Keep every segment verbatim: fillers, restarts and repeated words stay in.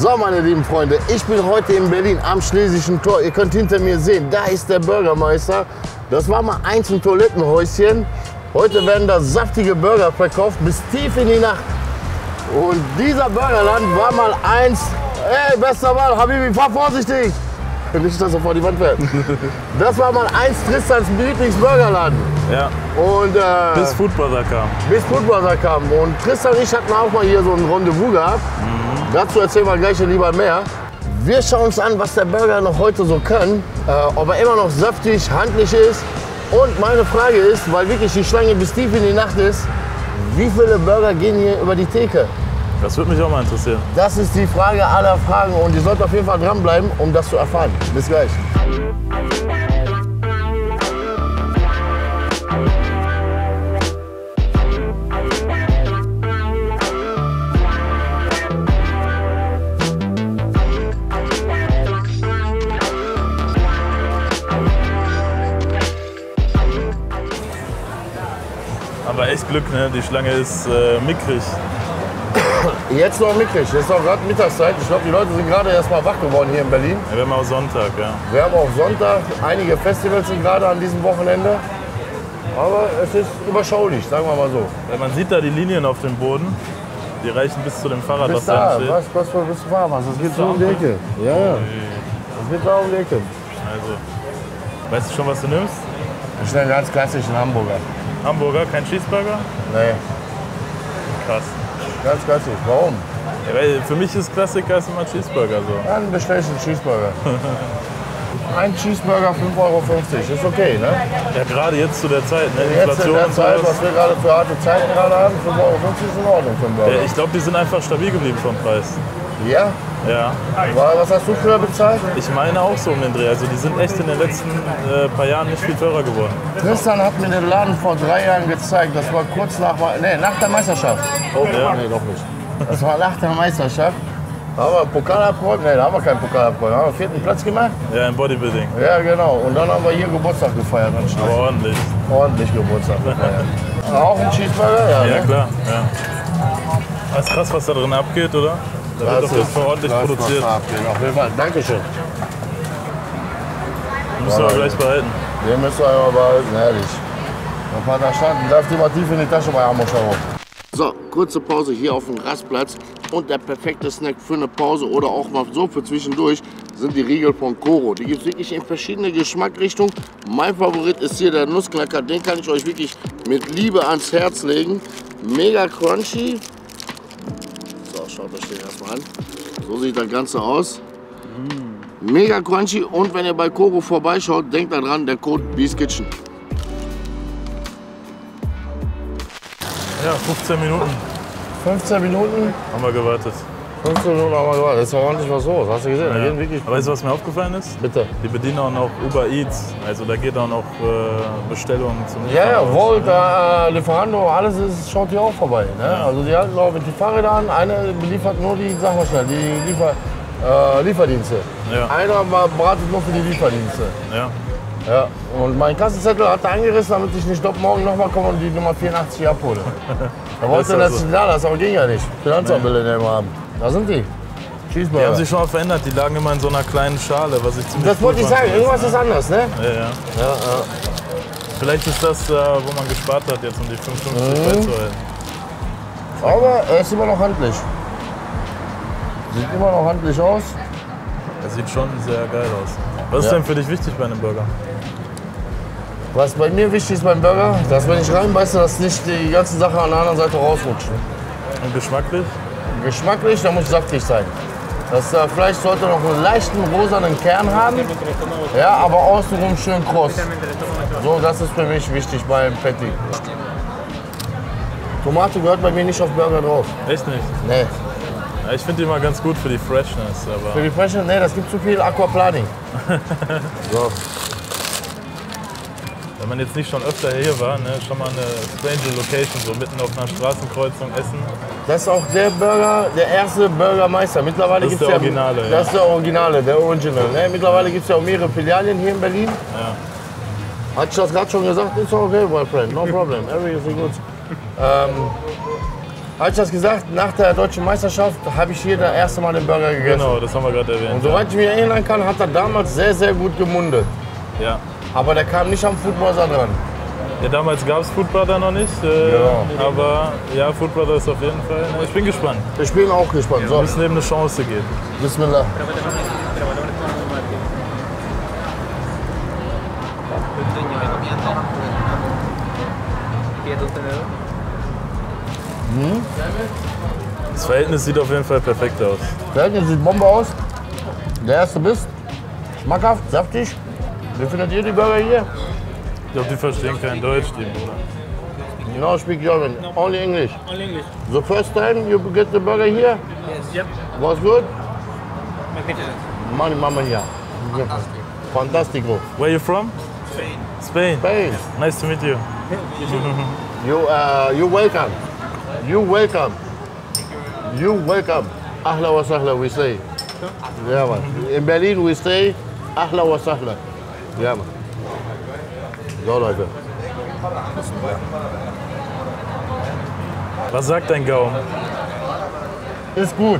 So, meine lieben Freunde, ich bin heute in Berlin am Schlesischen Tor. Ihr könnt hinter mir sehen, da ist der Bürgermeister. Das war mal einst ein Toilettenhäuschen. Heute werden da saftige Burger verkauft bis tief in die Nacht. Und dieser Burgerland war mal einst, ey, bester Mann, Habibi, fahr vorsichtig. Nicht, dass er vor die Wand fährt. Das war mal einst Tristans Lieblingsburgerladen. Ja. Und, äh, bis Foodbrother kam. Bis Foodbrother kam. Und Tristan und ich hatten auch mal hier so ein Rendezvous gehabt. Mhm. Dazu erzählen wir gleich lieber mehr. Wir schauen uns an, was der Burger noch heute so kann. Äh, ob er immer noch saftig, handlich ist. Und meine Frage ist, weil wirklich die Schlange bis tief in die Nacht ist, wie viele Burger gehen hier über die Theke? Das würde mich auch mal interessieren. Das ist die Frage aller Fragen und ihr sollt auf jeden Fall dranbleiben, um das zu erfahren. Bis gleich. Aber echt Glück, ne? Die Schlange ist äh, mickrig. Jetzt noch mickrig, jetzt ist auch gerade Mittagszeit. Ich glaube, die Leute sind gerade erst mal wach geworden hier in Berlin. Ja, wir haben auch Sonntag, ja. Wir haben auch Sonntag, einige Festivals sind gerade an diesem Wochenende. Aber es ist überschaulich, sagen wir mal so. Ja, man sieht da die Linien auf dem Boden, die reichen bis zu dem Fahrrad, Bis was da da, steht. was, was, was willst du fahren? Das geht so um die Ecke. Ja, ja. Das geht da um die Ecke. Also, weißt du schon, was du nimmst? Ich nehme ganz klassischen Hamburger. Hamburger, kein Cheeseburger? Nee, Krass. ganz klassisch. Warum? Ja, weil für mich ist Klassiker ist immer Cheeseburger so. Dann bestell ich einen Cheeseburger. Ein Cheeseburger fünf Euro fünfzig, ist okay, ne? Ja, gerade jetzt zu der Zeit, ne? Jetzt in Inflation der und Zeit, sowas. was wir gerade für harte Zeiten gerade haben, fünf Euro fünfzig ist in Ordnung für einen Burger. Ja, ich glaube, die sind einfach stabil geblieben vom Preis. Ja? Ja. Was hast du früher bezahlt? Ich meine auch so um den Dreh. Also die sind echt in den letzten äh, paar Jahren nicht viel teurer geworden. Tristan hat mir den Laden vor drei Jahren gezeigt. Das war kurz nach, nee, nach der Meisterschaft. Oh, Ja. nee, doch nicht. Das war nach der Meisterschaft. Haben wir Pokal abgeräumt? Nee, da haben wir keinen Pokal abgeräumt. Haben wir vierten Platz gemacht? Ja, im Bodybuilding. Ja, genau. Und dann haben wir hier Geburtstag gefeiert. Anschließend. Aber ordentlich. Ordentlich Geburtstag gefeiert. Auch ein Cheeseburger? Ja, Ja, ne? klar. Ja. Das ist krass, was da drin abgeht, oder? Da wird Das doch jetzt mal ordentlich das, was produziert. da abgeht. Auf jeden Fall. Dankeschön. Müssen wir aber gleich behalten. Den müsst ihr einmal behalten, herrlich. Ein paar da standen, darf die mal tief in die Tasche bei Amoscharo. So, kurze Pause hier auf dem Rastplatz. Und der perfekte Snack für eine Pause oder auch mal so für zwischendurch sind die Riegel von Koro. Die gibt es wirklich in verschiedene Geschmacksrichtungen. Mein Favorit ist hier der Nussknacker. Den kann ich euch wirklich mit Liebe ans Herz legen. Mega crunchy. So, schaut euch den erstmal an. So sieht das Ganze aus. Mega crunchy und wenn ihr bei Koro vorbeischaut, denkt daran, der Code Beast Kitchen. Ja, fünfzehn Minuten fünfzehn Minuten? haben wir gewartet. fünfzehn Minuten haben wir gewartet. Jetzt ist ordentlich was los. Hast du gesehen? Da Ja. gehen wirklich. Aber weißt du, was mir aufgefallen ist? Bitte. Die bedienen auch noch Uber Eats. Also da geht auch noch äh, Bestellungen zum Ja, ja, Liefern Volt, aus, äh, Lieferando, alles ist, schaut hier auch vorbei. Ne? Ja. Also die halten auch mit den Fahrrädern an. Einer beliefert nur die, sag mal schnell, die Liefer, äh, Lieferdienste. Ja. Einer beratet nur für die Lieferdienste. Ja. Ja. Und mein Kassenzettel hat er angerissen, damit ich nicht doch morgen nochmal komme und die Nummer vierundachtzig abhole. Da wollte ist er also- das da, das aber ging ja nicht. Finanzabbilder nehmen haben. Da sind die. Die Cheeseburger. haben sich schon mal verändert. Die lagen immer in so einer kleinen Schale, was ich ziemlich Das wollte cool ich sagen, fand. irgendwas ist anders, ne? Ja, ja. Ja, ja. Vielleicht ist das, äh, wo man gespart hat, jetzt um die fünf fünfzig Mhm. beizuhalten. Aber er ist immer noch handlich. Sieht immer noch handlich aus. Er sieht schon sehr geil aus. Was ist Ja. denn für dich wichtig bei einem Burger? Was bei mir wichtig ist beim Burger, dass wenn ich reinbeiße, dass nicht die ganze Sache an der anderen Seite rausrutscht. Und geschmacklich? Geschmacklich, da muss saftig sein. Das äh, Fleisch sollte noch einen leichten rosanen Kern haben, ja, aber außenrum schön kross. So, das ist für mich wichtig beim Patty. Tomate gehört bei mir nicht auf Burger drauf. Echt nicht? Nee. Ja, ich finde die immer ganz gut für die Freshness. Für Aber die Fresche, nee, das gibt zu viel Aquaplaning. So. wenn man jetzt nicht schon öfter hier war, ne, schon mal eine strange Location, so mitten auf einer Straßenkreuzung essen. Das ist auch der Burger, der erste Burgermeister. Mittlerweile Das ist gibt's der ja, Originale, ja. Das ist der Originale, der Original. Ne? Mittlerweile gibt es ja auch mehrere Filialen hier in Berlin. Ja. Hat ich das gerade schon gesagt? It's okay, my friend, no problem, everything good. Ähm, Habe ich das gesagt? Nach der deutschen Meisterschaft habe ich hier das erste Mal den Burger gegessen. Genau, das haben wir gerade erwähnt. Und soweit ich mich erinnern kann, hat er damals sehr, sehr gut gemundet. Ja. Aber der kam nicht am Food Brother dran. Ja, damals gab es Food Brother noch nicht, äh, Genau. aber ja, Food Brother ist auf jeden Fall. Ich bin gespannt. Ich bin auch gespannt. Wir So, müssen eben eine Chance geben. Bismillah. Das Verhältnis sieht auf jeden Fall perfekt aus. Verhältnis sieht Bombe aus. Der erste Biss. Schmackhaft, saftig. Wie findet ihr die Burger hier? Ich glaube, die verstehen kein Deutsch, die Bruder. No, speak German. Only English. Only English. The first time you get the burger here Yes. Yep. was good. Magnificent. Money mama here. Fantastico. Where you from? Spain. Spain. Spain. Nice to meet you. You uh, you welcome. You welcome. You welcome. Ahla wa sahla we say. Ja, man. In Berlin we say Ahla wa sahla. Ja, man. So, Leute. Was sagt dein Gaumen? Ist gut.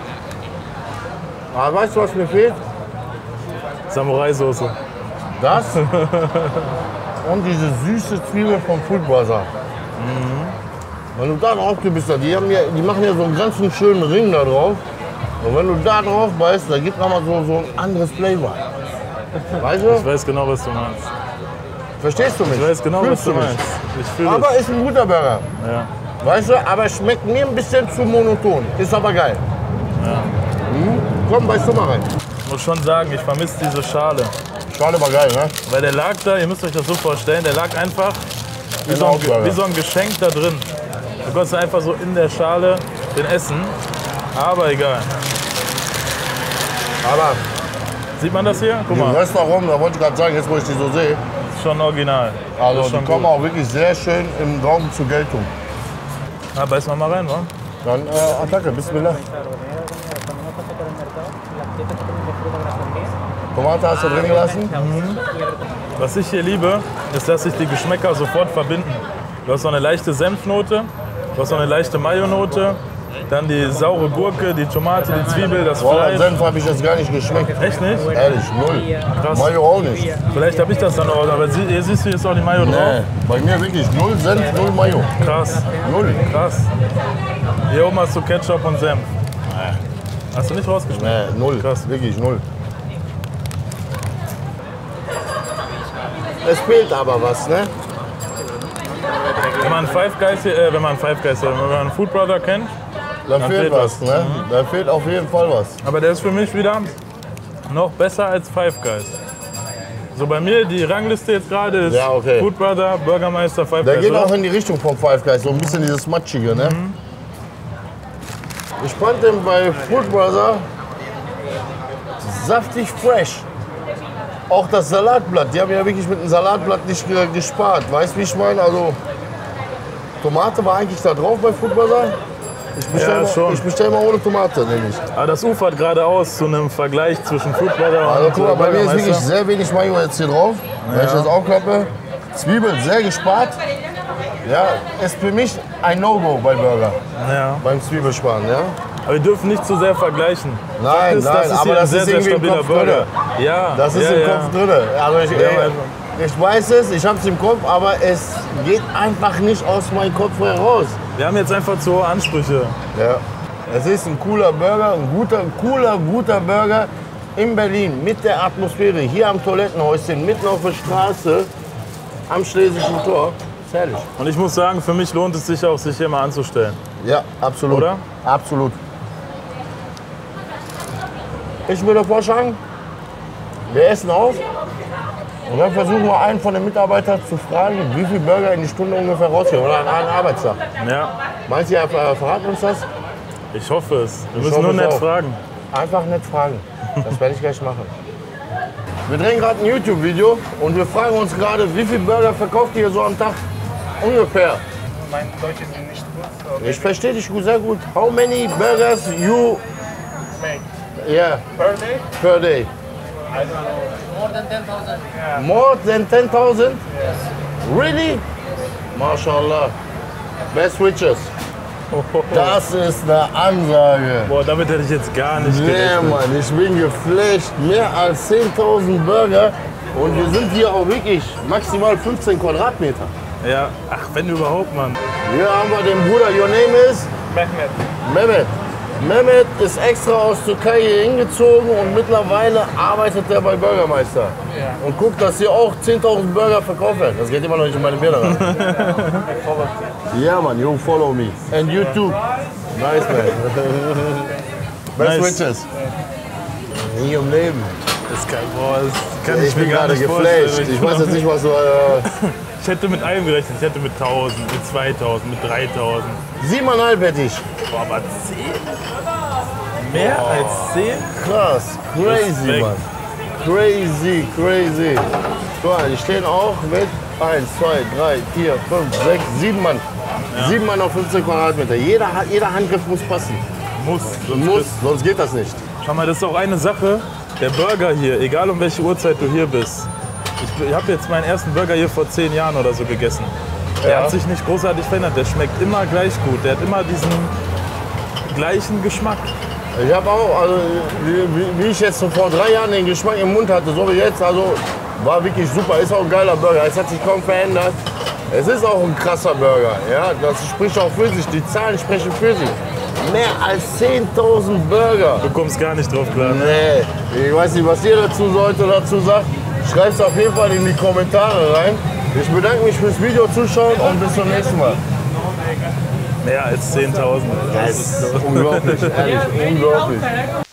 Aber weißt du, was mir fehlt? Samurai-Soße. Das und diese süße Zwiebel vom Food Brother. Wenn du da drauf gebissen hast, die, haben ja, die machen ja so einen ganzen schönen Ring da drauf. Und wenn du da drauf beißt, da gibt es nochmal so, so ein anderes Flavor. Weißt Ich du? weiß genau, was du meinst. Verstehst du mich? Ich weiß genau, Fühlst was du mich? meinst. Ich fühle Aber es. ist ein guter Burger. Ja. Weißt du, aber schmeckt mir ein bisschen zu monoton. Ist aber geil. Mhm. Komm, beißt du mal rein. Ich muss schon sagen, ich vermisse diese Schale. Schade, aber geil, ne? Weil der lag da, ihr müsst euch das so vorstellen, der lag einfach wie so, ein, Burger. wie so ein Geschenk da drin. Du konntest einfach so in der Schale den essen. Aber egal. Aber Sieht man das hier? Guck die mal, Röstaromen, da wollte ich gerade sagen, jetzt wo ich die so sehe, ist schon original. also Das ist die schon kommen gut. auch wirklich sehr schön im Gaumen zur Geltung. Ja, beiß mal mal rein, wa? Dann äh, Attacke, Bismillah. Tomate hast du drin gelassen? Was ich hier liebe, ist, dass sich die Geschmäcker sofort verbinden. Du hast so eine leichte Senfnote, du hast so eine leichte Mayonote, dann die saure Gurke, die Tomate, die Zwiebel, das Boah, Fleisch. Senf habe ich jetzt gar nicht geschmeckt. Echt nicht? Ehrlich, null. Krass. Mayo auch nicht. Vielleicht habe ich das dann auch, aber sie- hier siehst du jetzt auch die Mayo drauf. Nee, bei mir wirklich null Senf, null Mayo. Krass, Null. krass. Hier oben hast du Ketchup und Senf. Hast du nicht rausgeschmeckt? Nee, null. Krass. Wirklich null. Es fehlt aber was, ne? Wenn man Five Guys, hier, äh, wenn man Five Guys, äh, wenn man Food Brother kennt, Da Da fehlt fehlt was, was. ne? Da fehlt auf jeden Fall was. aber der ist für mich wieder noch besser als Five Guys. So bei mir, die Rangliste jetzt gerade ist Ja, okay. Food Brother, Bürgermeister, Five Der Guys. geht oder? auch in die Richtung vom Five Guys, so ein bisschen dieses Matschige, ne? Ich fand den bei Food Brother saftig fresh. Auch das Salatblatt, die haben ja wirklich mit dem Salatblatt nicht ge- gespart. Weißt du, wie ich meine? Also, Tomate war eigentlich da drauf bei Food Brother. Ich bestelle Ja, mal, schon. ich bestell mal ohne Tomate, nämlich. Aber das ufert geradeaus zu einem Vergleich zwischen Food Brother Also und guck mal, bei mir ist wirklich Bürgermeister. sehr wenig Mayo jetzt hier drauf. Wenn ich das aufklappe, Zwiebeln sehr gespart. Ja, ist für mich ein No-Go bei Burger, Ja. beim Zwiebelsparen, ja. Aber wir dürfen nicht zu sehr vergleichen. Nein, Fakt ist, nein, das ist aber hier das ein sehr, ist sehr irgendwie im stabiler Kopf Burger. drinne. Ja, Das ist ja, im ja. Kopf drin. Also ich, Ja, ey, also- ich weiß es, ich habe es im Kopf, aber es geht einfach nicht aus meinem Kopf heraus. Wir haben jetzt einfach zu hohe Ansprüche. Ja. Es ist ein cooler Burger, ein guter, cooler, guter Burger in Berlin mit der Atmosphäre, hier am Toilettenhäuschen, mitten auf der Straße, am Schlesischen Tor. Ist herrlich. Und ich muss sagen, für mich lohnt es sich auch, sich hier mal anzustellen. Ja, absolut. Oder? Absolut. Ich würde vorschlagen, wir essen auf und dann versuchen wir einen von den Mitarbeitern zu fragen, wie viel Burger in die Stunde ungefähr rausgehen oder an einem Arbeitstag. Ja, Meinst du, er äh, verraten uns das? ich hoffe es. Wir Ich müssen hoffe nur es nett auch. fragen. Einfach nicht fragen. Das werde ich gleich machen. Wir drehen gerade ein YouTube-Video und wir fragen uns gerade, wie viel Burger verkauft ihr so am Tag? Ungefähr. Mein Deutsch ist nicht gut. So Ich verstehe dich gut, sehr gut. How many burgers you make yeah, per day? per day? I don't know. More than ten thousand. Yeah. More than ten thousand? Really? MashaAllah. Best witches. Das ist eine Ansage. Boah, damit hätte ich jetzt gar nicht Nee, gerechnet. Mann, ich bin geflasht. Mehr als zehntausend Burger. Und wir sind hier auch wirklich maximal fünfzehn Quadratmeter. Ja, ach, wenn überhaupt, Mann. Hier haben wir den Bruder, your name is? Mehmet. Mehmet. Mehmet ist extra aus Türkei hier hingezogen und mittlerweile arbeitet er bei Bürgermeister. Ja. Und guckt, dass hier auch zehntausend Burger verkauft werden. Das geht immer noch nicht in meine Bilder rein. Ja, man, you follow me. And you too. Nice, man. Best Nice. wishes. Nie im Leben. Das kann, boah, das kann Ich ich bin mir gar gerade nicht geflasht. vorstellen. Ich weiß jetzt nicht, was du... Äh, Ich hätte mit allem gerechnet. Ich hätte mit tausend, mit zweitausend, mit dreitausend. siebeneinhalb hätte ich. Boah, aber zehn? Mehr als zehn? Krass. Crazy, Respekt. Mann. Crazy, crazy. Guck mal, die stehen auch mit eins, zwei, drei, vier, fünf, sechs, sieben Mann. Sieben Mann auf fünfzehn Quadratmeter. Jeder, jeder Handgriff muss passen. Muss. Sonst Muss, ist- sonst geht das nicht. Schau mal, das ist auch eine Sache. Der Burger hier, egal um welche Uhrzeit du hier bist. Ich, ich habe jetzt meinen ersten Burger hier vor zehn Jahren oder so gegessen. Der Ja. hat sich nicht großartig verändert. Der schmeckt immer gleich gut. Der hat immer diesen gleichen Geschmack. Ich habe auch, also wie, wie- wie ich jetzt so vor drei Jahren den Geschmack im Mund hatte, so wie jetzt, also war wirklich super. Ist auch ein geiler Burger. Es hat sich kaum verändert. Es ist auch ein krasser Burger. Ja, das spricht auch für sich. Die Zahlen sprechen für sich. Mehr als zehntausend Burger. Du kommst gar nicht drauf klar. Ne? Nee, ich weiß nicht, was ihr dazu sollt oder dazu sagt. Schreibt es auf jeden Fall in die Kommentare rein. Ich bedanke mich fürs Video zuschauen und bis zum nächsten Mal. Mehr als zehntausend. Das ist unglaublich, ehrlich, unglaublich.